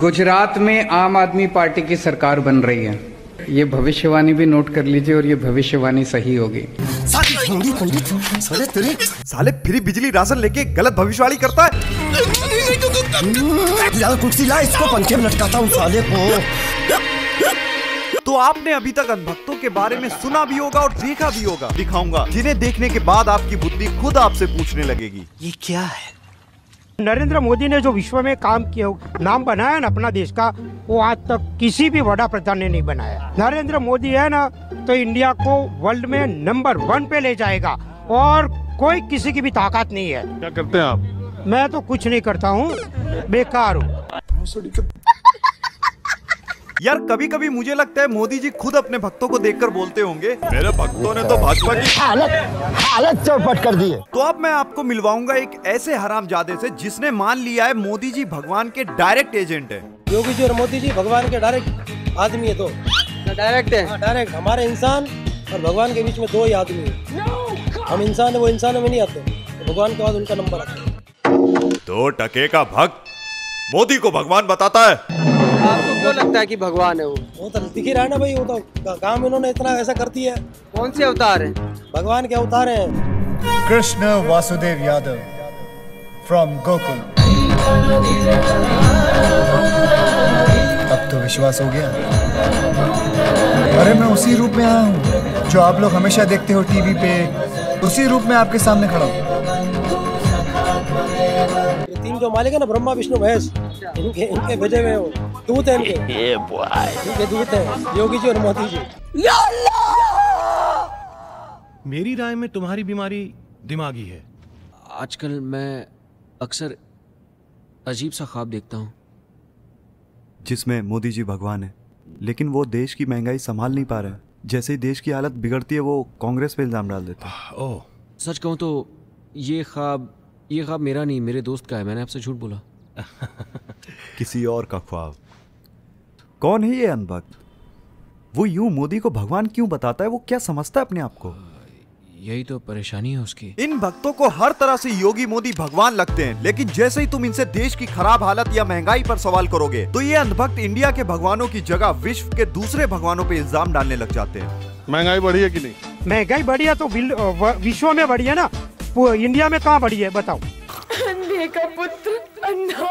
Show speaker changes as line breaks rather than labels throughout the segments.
गुजरात में आम आदमी पार्टी की सरकार बन रही है। ये भविष्यवाणी भी नोट कर लीजिए और ये भविष्यवाणी सही होगी।
साले फ्री बिजली राशन लेके गलत भविष्यवाणी करता है।
कुर्सी ला, इसको पंखे में लटकाता हूँ साले को।
तो आपने अभी तक अंधभक्तों के बारे में सुना भी होगा और देखा भी होगा। दिखाऊंगा जिन्हें देखने के बाद आपकी बुद्धि खुद आपसे पूछने लगेगी, ये क्या है।
नरेंद्र मोदी ने जो विश्व में काम किया, नाम बनाया ना अपना देश का, वो आज तक किसी भी बड़ा प्रधान ने नहीं बनाया। नरेंद्र मोदी है ना तो इंडिया को वर्ल्ड में नंबर 1 पे ले जाएगा और कोई किसी की भी ताकत नहीं है।
क्या करते हैं आप?
मैं तो कुछ नहीं करता हूँ, बेकार हूँ।
यार कभी कभी मुझे लगता है मोदी जी खुद अपने भक्तों को देखकर बोलते होंगे, मेरे भक्तों ने तो भाजपा की
हालत चौपट कर दी है।
तो अब मैं आपको मिलवाऊंगा एक ऐसे हरामजादे से जिसने मान लिया है मोदी जी भगवान के डायरेक्ट एजेंट है।
योगी जी और मोदी जी भगवान के डायरेक्ट आदमी है। तो डायरेक्ट है, डायरेक्ट। हमारे इंसान और भगवान के बीच में 2 ही आदमी है। हम इंसान है, वो इंसानों में नहीं आते, तो भगवान के बाद उनका नंबर आता है।
2 टके का भक्त मोदी को भगवान बताता है।
आपको क्यों लगता है कि भगवान है वो तो दिख ही रहा है ना भाई। वो तो काम इन्होंने इतना ऐसा कर दिया है। कौन से अवतार हैं? भगवान के अवतार हैं।
कृष्ण वासुदेव यादव फ्रॉम गोकुल। अब तो विश्वास हो गया। अरे मैं उसी रूप में आया हूँ जो आप लोग हमेशा देखते हो टीवी पे, उसी रूप में आपके सामने खड़ा हूँ।
ये 3 जो मालिक है ना, ब्रह्मा विष्णु महेश, इनके भेजे हुए हो दूत है। इनके दूत है योगी जी और मोदी जी।
मेरी राय में तुम्हारी बीमारी दिमागी है।
आजकल मैं अक्सर अजीब सा ख्वाब देखता हूँ
जिसमें मोदी जी भगवान है, लेकिन वो देश की महंगाई संभाल नहीं पा रहे हैं। जैसे ही देश की हालत बिगड़ती है वो कांग्रेस पे इल्जाम डाल देते हैं।
ओह, सच कहूँ तो ये ख्वाब मेरा नहीं, मेरे दोस्त का है। मैंने आपसे झूठ बोला।
किसी और का ख्वाब। कौन है ये अंधभक्त? वो यूं मोदी को भगवान क्यों बताता है? वो क्या समझता है अपने आप को?
यही तो परेशानी है उसकी।
इन भक्तों को हर तरह से योगी मोदी भगवान लगते हैं, लेकिन जैसे ही तुम इनसे देश की खराब हालत या महंगाई पर सवाल करोगे तो ये अंधभक्त इंडिया के भगवानों की जगह विश्व के दूसरे भगवानों पे इल्जाम डालने लग जाते हैं।
महंगाई बढ़ी है कि नहीं?
महंगाई बढ़ी है तो विश्व में बढ़ी है ना, इंडिया में कहाँ बढ़ी है बताओ?
अंधे का पुत्र अंधा।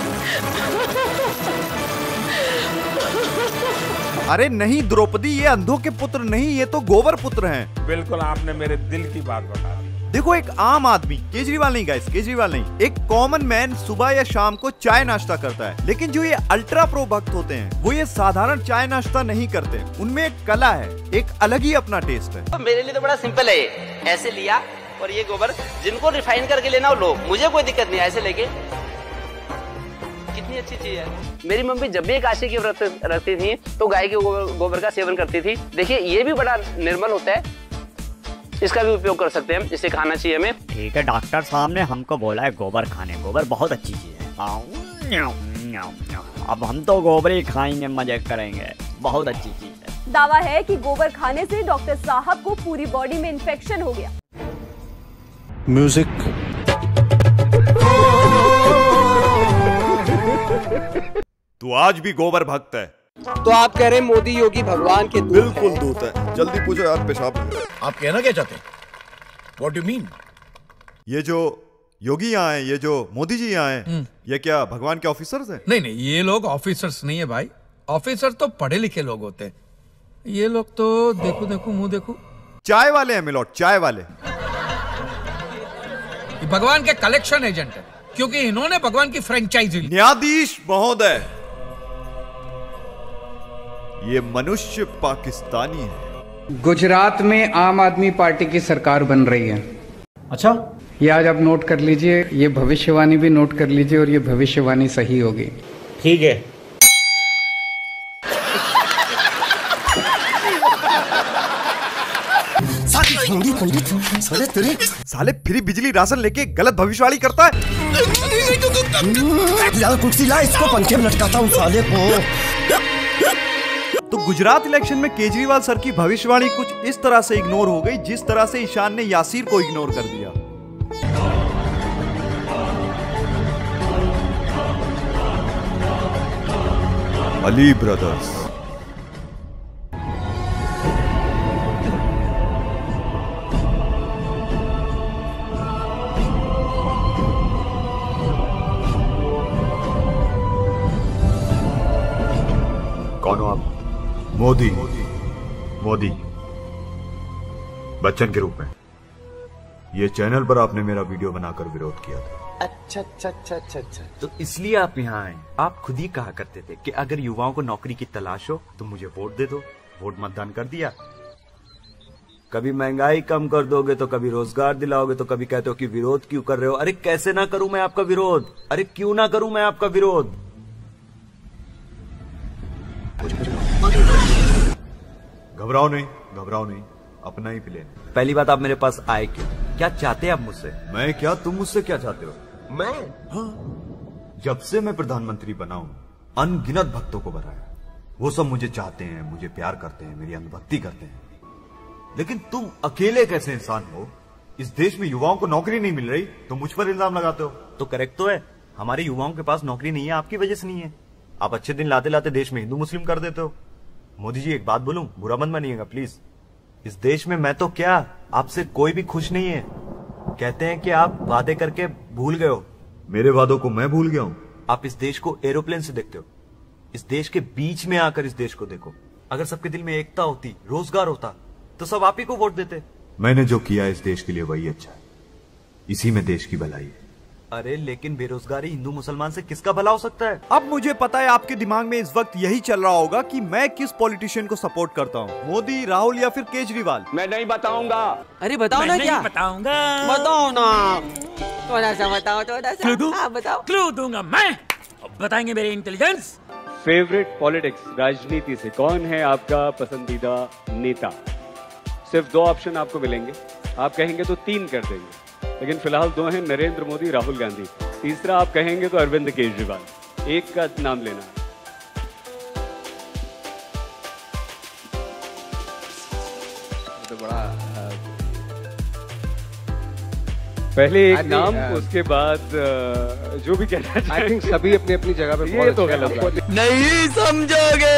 अरे नहीं द्रौपदी, ये अंधों के पुत्र नहीं, ये तो गोबर पुत्र हैं।
बिल्कुल, आपने मेरे दिल की बात बता दी।
देखो एक आम आदमी, केजरीवाल नहीं गाइस, केजरीवाल नहीं, एक कॉमन मैन सुबह या शाम को चाय नाश्ता करता है, लेकिन जो ये अल्ट्रा प्रो भक्त होते हैं वो ये साधारण चाय नाश्ता नहीं करते। उनमें एक कला है, एक अलग ही अपना टेस्ट है।
तो मेरे लिए तो बड़ा सिंपल है, ऐसे लिया और ये गोबर जिनको रिफाइन करके लेना हो लो, मुझे कोई दिक्कत नहीं। ऐसे लेके कितनी अच्छी चीज है। मेरी मम्मी जब भी एकादशी की व्रत रखती थी तो गाय के गोबर का सेवन करती थी। देखिए ये भी बड़ा निर्मल होता है, इसका भी उपयोग कर सकते हैं, इसे खाना चाहिए हमें।
ठीक है, डॉक्टर साहब ने हमको बोला है गोबर खाने। गोबर बहुत अच्छी चीज है। अब हम तो गोबर ही खाएंगे, मजे करेंगे। बहुत अच्छी चीज है।
दावा है कि गोबर खाने से डॉक्टर साहब को पूरी बॉडी में इन्फेक्शन हो गया।
म्यूजिक।
तू आज भी गोबर भक्त है।
तो आप कह रहे हैं मोदी योगी भगवान के दूत?
बिल्कुल दूत है। जल्दी पूछो यार, पेशाब।
आप कहना क्या चाहते हैं? What do you mean?
ये जो योगी यहाँ हैं, ये जो मोदी जी यहाँ हैं, ये क्या भगवान के ऑफिसर्स हैं?
नहीं, ये लोग ऑफिसर्स नहीं है भाई। ऑफिसर तो पढ़े लिखे लोग होते हैं। ये लोग तो देखो मुंह देखो,
चाय वाले हैं मिलोट, चाय वाले।
भगवान के कलेक्शन एजेंट है, क्योंकि इन्होंने भगवान की फ्रेंचाइजी ली।
न्यायाधीश महोदय, ये मनुष्य पाकिस्तानी है।
गुजरात में आम आदमी पार्टी की सरकार बन रही है।
अच्छा,
ये आज आप नोट कर लीजिए, ये भविष्यवाणी भी नोट कर लीजिए और ये भविष्यवाणी सही होगी।
ठीक है।
साले फ्री बिजली राशन लेके गलत भविष्यवाणी करता है।
कुर्सी ला, इसको पंखे में लटकाता हूँ साले को।
तो गुजरात इलेक्शन में केजरीवाल सर की भविष्यवाणी कुछ इस तरह से इग्नोर हो गई जिस तरह से ईशान ने यासीर को इग्नोर कर दिया। अली ब्रदर्स। कौन हो आप? मोदी। मोदी बच्चन के रूप में। ये चैनल पर आपने मेरा वीडियो बनाकर विरोध किया था।
अच्छा। तो इसलिए आप यहाँ आए। आप खुद ही कहा करते थे कि अगर युवाओं को नौकरी की तलाश हो तो मुझे वोट दे दो। वोट मतदान कर दिया। कभी महंगाई कम कर दोगे तो कभी रोजगार दिलाओगे तो कभी कहते हो कि विरोध क्यों कर रहे हो। अरे कैसे ना करूं मैं आपका विरोध? अरे क्यों ना करूं मैं आपका विरोध?
घबराओ नहीं, अपना ही प्लेन।
पहली बात, आप मेरे पास आए क्यों? क्या चाहते हैं आप मुझसे?
मैं क्या, तुम मुझसे क्या चाहते हो?
मैं?
हाँ। जब से मैं प्रधानमंत्री बना हूं, अनगिनत भक्तों को बनाया। वो सब मुझे चाहते हैं, मुझे प्यार करते हैं, मेरी अंधभक्ति करते हैं। लेकिन तुम अकेले कैसे इंसान हो? इस देश में युवाओं को नौकरी नहीं मिल रही तो मुझ पर इल्जाम लगाते हो।
तो करेक्ट तो है, हमारे युवाओं के पास नौकरी नहीं है, आपकी वजह से नहीं है। आप अच्छे दिन लाते लाते देश में हिंदू मुस्लिम कर देते हो। मोदी जी एक बात बोलूं, बुरा मत मानिएगा प्लीज। इस देश में मैं तो क्या, आपसे कोई भी खुश नहीं है। कहते हैं कि आप वादे करके भूल गए हो।
मेरे वादों को मैं भूल गया हूं?
आप इस देश को एरोप्लेन से देखते हो। इस देश के बीच में आकर इस देश को देखो। अगर सबके दिल में एकता होती, रोजगार होता, तो सब आप ही को वोट देते।
मैंने जो किया इस देश के लिए वही अच्छा है। इसी में देश की भलाई है।
अरे लेकिन बेरोजगारी हिंदू मुसलमान से किसका भला हो सकता है?
अब मुझे पता है आपके दिमाग में इस वक्त यही चल रहा होगा कि मैं किस पॉलिटिशियन को सपोर्ट करता हूँ, मोदी, राहुल या फिर केजरीवाल।
मैं नहीं बताऊंगा।
अरे बताओ ना। क्या
बताऊंगा?
बताओ ना, थोड़ा सा बताओ, थोड़ा सा। हाँ, बताओ।
क्लू दूंगा मैं। बताएंगे मेरे इंटेलिजेंस।
फेवरेट पॉलिटिक्स, राजनीति से कौन है आपका पसंदीदा नेता? सिर्फ 2 ऑप्शन आपको मिलेंगे। आप कहेंगे तो 3 कर देंगे, लेकिन फिलहाल 2 हैं, नरेंद्र मोदी, राहुल गांधी। तीसरा आप कहेंगे तो अरविंद केजरीवाल। एक का नाम लेना है। तो बड़ा पहले एक नाम, उसके बाद जो भी कहना चाहिए।
आई थिंक सभी अपनी अपनी जगह पे।
ये तो गलत
नहीं समझोगे।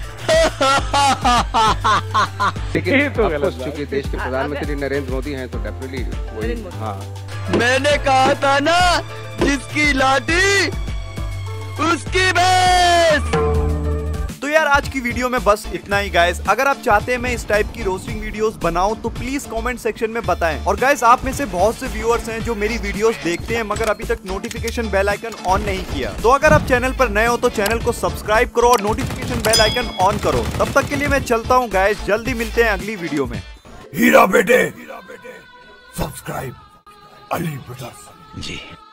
लेकिन तो चूंकि देश के प्रधानमंत्री नरेंद्र मोदी हैं तो डेफिनेटली वही। हाँ,
मैंने कहा था ना, जिसकी लाठी उसकी भैंस।
तो यार आज की वीडियो में बस इतना ही गाइस। अगर आप चाहते हैं मैं इस टाइप की रोस्टिंग वीडियोस बनाऊं तो प्लीज कमेंट सेक्शन में बताएं। और गाइस आप में से बहुत से व्यूअर्स हैं जो मेरी वीडियोस देखते हैं मगर अभी तक नोटिफिकेशन बेल आइकन ऑन नहीं किया। तो अगर आप चैनल पर नए हो तो चैनल को सब्सक्राइब करो और नोटिफिकेशन बेल आइकन ऑन करो। तब तक के लिए मैं चलता हूँ गाइस, जल्दी मिलते हैं अगली वीडियो में।
हीरा बेटे सब्सक्राइब अली ब्रदर्स जी।